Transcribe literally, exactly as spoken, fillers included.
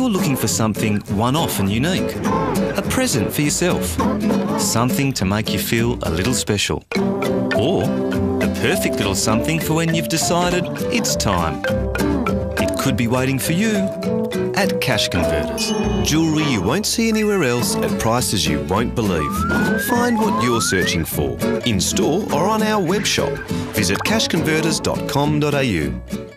you're looking for something one-off and unique, a present for yourself, something to make you feel a little special, or the perfect little something for when you've decided it's time. It could be waiting for you at Cash Converters. Jewellery you won't see anywhere else at prices you won't believe. Find what you're searching for, in store or on our web shop. Visit cash converters dot com dot a u.